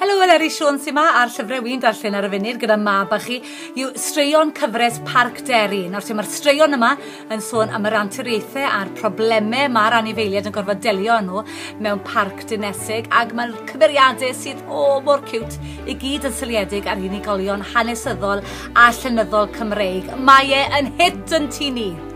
Helo, Eleri Siôn sy'n ma ar llyfrau wy'n darllen ar y funud gyda mab a chi yw straeon cyfres Parc Derry. Nawr mae'r straeon yma yn sôn am yr anturiaethau a'r problemau mae'r anifeiliaid yn gorfod delio nhw mewn parc dinesig ac mae'r cymeriadau sydd mor cute i gyd yn syliedig ar unigolion hanesyddol a llenyddol Cymreig. Mae e yn hit yn tu ni.